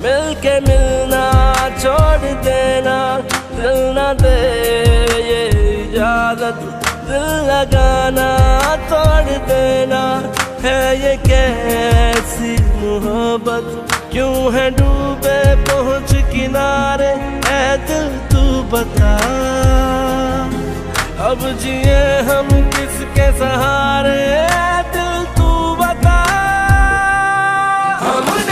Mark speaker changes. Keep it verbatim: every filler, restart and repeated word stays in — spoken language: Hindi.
Speaker 1: मिलके मिलना छोड़ देना, दिल न दे ये इजाजत, दिल लगाना तोड़ देना। है ये कैसी मोहब्बत, क्यों है डूबे पहुंच किनारे, ऐ दिल तू बता। अब जिए हम किसके सहारे, ऐ दिल तू बता। हम